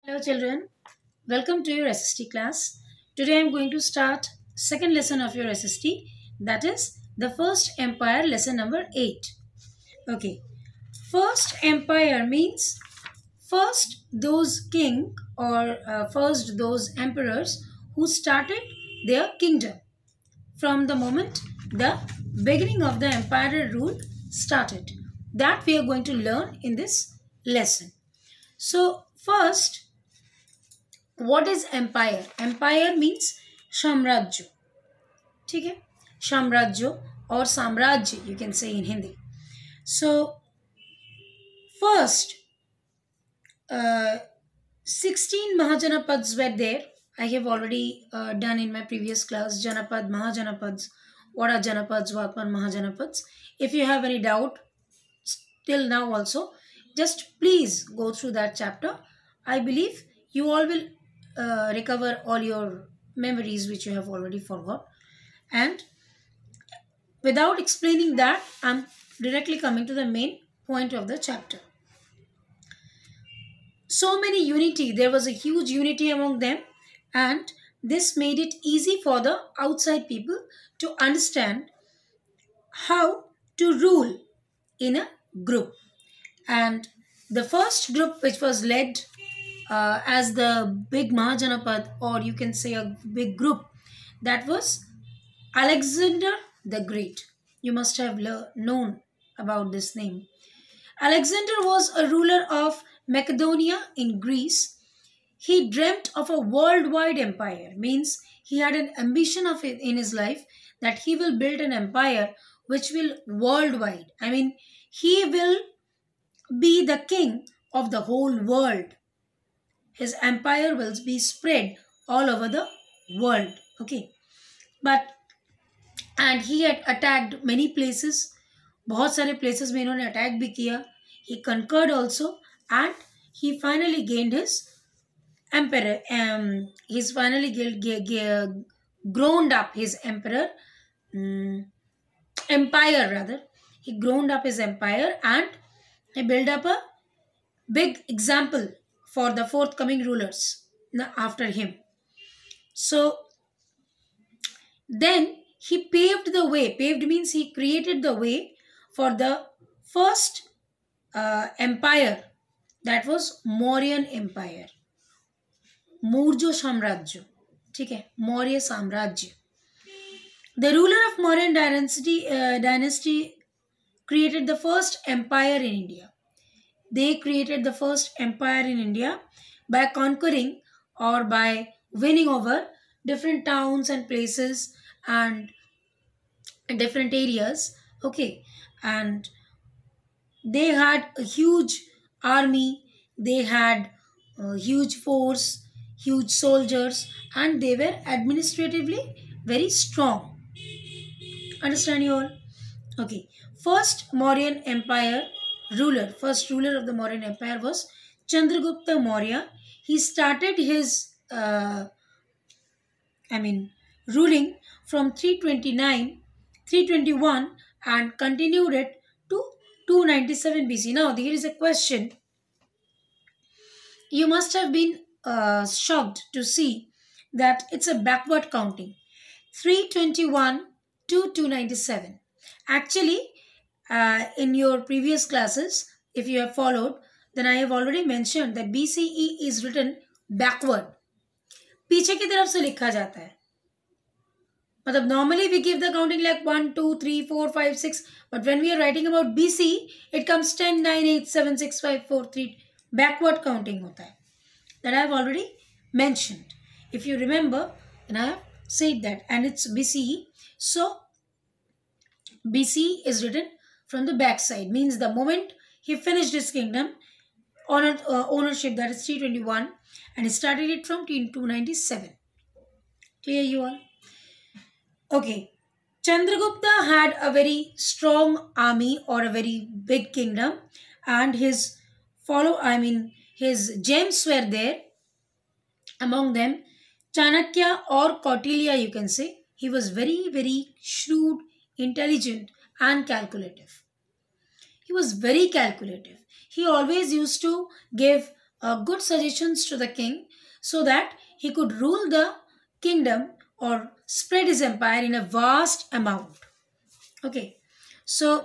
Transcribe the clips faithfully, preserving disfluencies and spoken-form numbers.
Hello children, welcome to your S S T class. Today I am going to start second lesson of your S S T, that is the First Empire, lesson number eight. Okay, First Empire means first those king or uh, first those emperors who started their kingdom from the moment the beginning of the empire rule started. That we are going to learn in this lesson. So first, what is empire? Empire means साम्राज्य. ठीक है, साम्राज्य or साम्राज्य you can say in Hindi. So first, uh, sixteen Mahajanapads were there. I have already uh, done in my previous class Janapad, Mahajanapads. What are Janapads? What are Mahajanapads? If you have any doubt till now also, just please go through that chapter. I believe you all will uh, recover all your memories which you have already forgot. And without explaining that, I'm directly coming to the main point of the chapter. So many unity, there was a huge unity among them, and this made it easy for the outside people to understand how to rule in a group. And the first group which was led uh, as the big Mahajanapad, or you can say a big group, that was Alexander the Great. You must have known about this name. Alexander was a ruler of Macedonia in Greece. He dreamt of a worldwide empire, means he had an ambition of it in his life that he will build an empire which will worldwide. I mean, he will be the king of the whole world. His empire will be spread all over the world. Okay. But, and he had attacked many places. बहुत सारे places में इन्होंने attack भी किया. He conquered also, and he finally gained his emperor. Um, he's finally g- g- g- grown up his emperor, um, empire rather. He grown up his empire, and he built up a big example for the forthcoming rulers after him. So then he paved the way. Paved means he created the way for the first uh, empire, that was Mauryan Empire. Mourjo Samrajya. ठीक है, Maurya Samrajya. The ruler of Mauryan dynasty, uh, dynasty created the first empire in India. They created the first empire in India by conquering or by winning over different towns and places and different areas. Okay, and they had a huge army, they had a huge force, huge soldiers, and they were administratively very strong. Understand you all? Okay, first Mauryan Empire ruler, first ruler of the Mauryan Empire was Chandragupta Maurya. He started his, uh, I mean, ruling from three twenty-nine, three twenty-one and continued it to two ninety-seven B C. Now, there is a question. You must have been uh, shocked to see that it's a backward counting. three twenty-one to two ninety-seven. Actually, uh, in your previous classes, if you have followed, then I have already mentioned that B C E is written backward. पीछे की तरफ से लिखा जाता है. मतलब normally we give the counting like one, two, three, four, five, six. But when we are writing about B C, it comes ten, nine, eight, seven, six, five, four, three. Backward counting होता है. That I have already mentioned. If you remember, then I have said that. And it's B C E. So, B C E is written from the back side. Means the moment he finished his kingdom, honor, uh, ownership, that is three twenty-one. And he started it from two ninety-seven. Clear you all? Okay. Chandragupta had a very strong army or a very big kingdom, and his follow, I mean, his gems were there. Among them, Chanakya or Kautilya, you can say. He was very, very shrewd, intelligent, and calculative. He was very calculative. He always used to give uh, good suggestions to the king so that he could rule the kingdom or spread his empire in a vast amount. Okay, so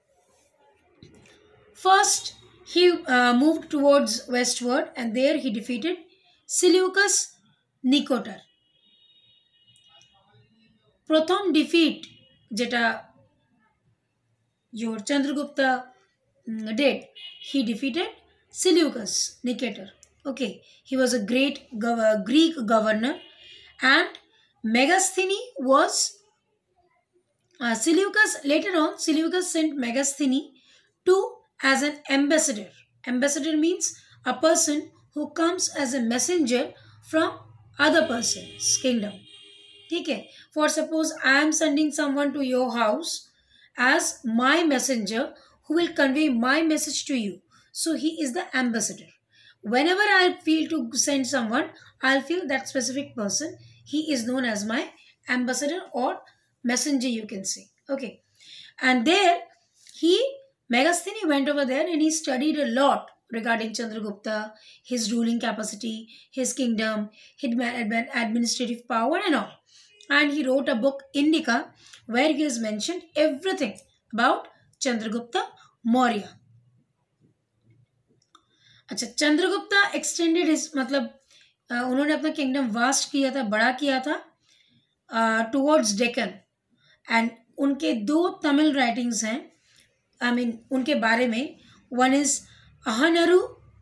first he uh, moved towards westward and there he defeated Seleucus Nicator. প্রথম defeat যেটা your Chandragupta mm, did, he defeated Seleucus Nicator. Okay, he was a great gov- Greek governor, and Megasthene was uh, Seleucus. Later on, Seleucus sent Megasthene to as an ambassador. Ambassador means a person who comes as a messenger from other person's kingdom. Okay, for suppose I am sending someone to your house as my messenger who will convey my message to you. So he is the ambassador. Whenever I feel to send someone, I'll feel that specific person. He is known as my ambassador or messenger, you can say. Okay. And there he, Megasthene went over there and he studied a lot regarding Chandragupta, his ruling capacity, his kingdom, his administrative power and all. And he wrote a book, Indica, where he has mentioned everything about Chandragupta Maurya. अच्छा, Chandragupta extended his मतलब uh, उन्होंने अपना kingdom vast किया था, बड़ा किया था towards Deccan. And उनके दो तमिल राइटिंग्स हैं, आई I मीन mean, उनके बारे में. वन इज अहनरु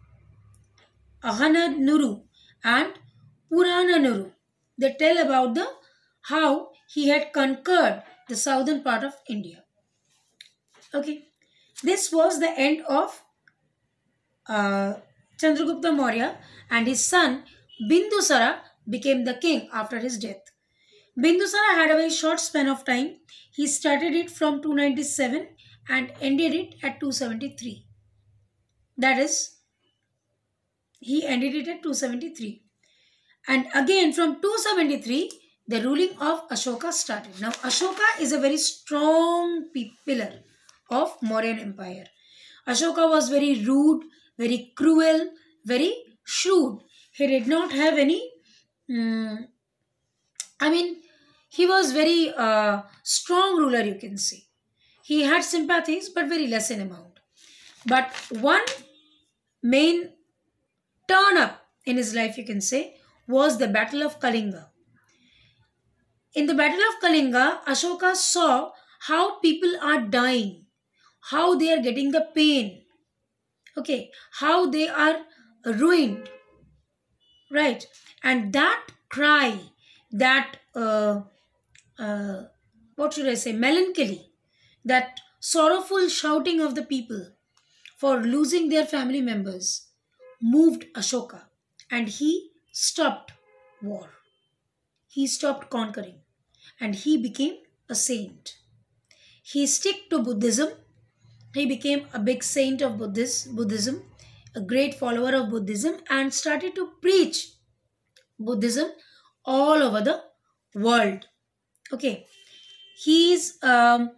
Akananuru and Purananuru. They tell about the how he had conquered the southern part of India. Okay, this was the end of uh, Chandragupta Maurya, and his son Bindusara became the king after his death. Bindusara had a very short span of time. He started it from two ninety-seven and ended it at two seventy-three. That is, he ended it at two seventy-three. And again from two seventy-three, the ruling of Ashoka started. Now, Ashoka is a very strong pillar of Mauryan Empire. Ashoka was very rude, very cruel, very shrewd. He did not have any, um, I mean, he was very uh, strong ruler, you can say. He had sympathies, but very less in amount. But one main turn up in his life, you can say, was the Battle of Kalinga. In the Battle of Kalinga, Ashoka saw how people are dying, how they are getting the pain, okay, how they are ruined, right? And that cry, that, uh, uh, what should I say, melancholy, that sorrowful shouting of the people for losing their family members moved Ashoka, and he stopped war. He stopped conquering and he became a saint. He stuck to Buddhism. He became a big saint of Buddhist, Buddhism, a great follower of Buddhism, and started to preach Buddhism all over the world. Okay. He's, um,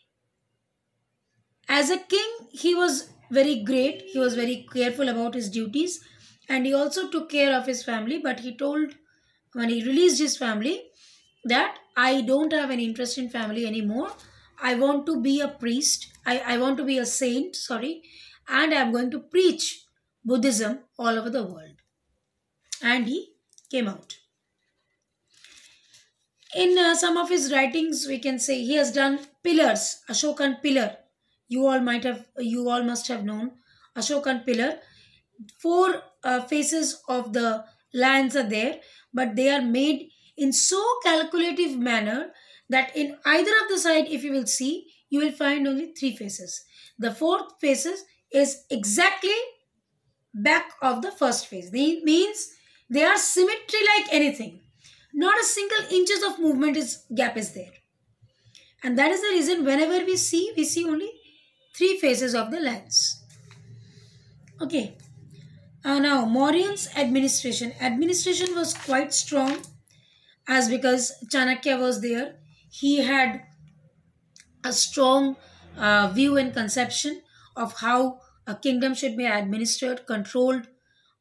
as a king, he was very great. He was very careful about his duties and he also took care of his family, but he told when he released his family that I don't have any interest in family anymore. I want to be a priest. I, I want to be a saint, sorry. And I am going to preach Buddhism all over the world. And he came out. In uh, some of his writings, we can say he has done pillars, Ashokan pillar. You all might have, you all must have known Ashokan pillar. Four uh, faces of the lands are there, but they are made in so calculative manner that in either of the side, if you will see, you will find only three faces. The fourth faces is exactly back of the first face. It means they are symmetry like anything. Not a single inches of movement is gap is there. And that is the reason whenever we see, we see only three faces of the lands. Okay. Uh, now, Mauryan's administration. Administration was quite strong as because Chanakya was there. He had a strong uh, view and conception of how a kingdom should be administered, controlled,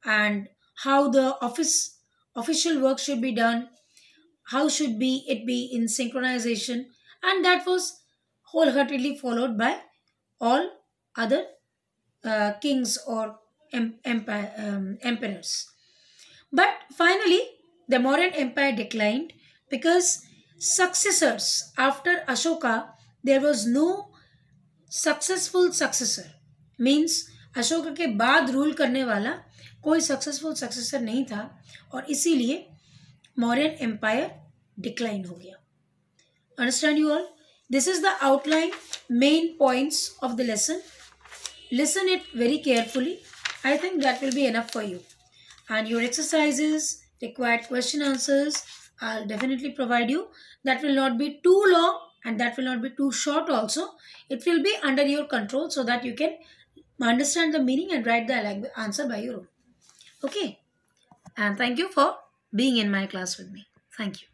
and how the office official work should be done, how should be it be in synchronization, and that was wholeheartedly followed by all other uh, kings or em- empire, um, emperors. But finally, the Mauryan Empire declined because successors after Ashoka, there was no successful successor. Means Ashoka के बाद rule करने वाला कोई successful successor नहीं था और इसीलिए Mauryan empire decline हो गया. Understand you all? This is the outline, main points of the lesson. Listen it very carefully. I think that will be enough for you. And your exercises, required question answers, I'll definitely provide you. That will not be too long and that will not be too short also. It will be under your control so that you can understand the meaning and write the answer by your own. Okay. And thank you for being in my class with me. Thank you.